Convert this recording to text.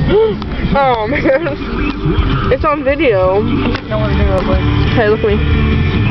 Oh man. It's on video. No one knew it, but... Hey, look at me.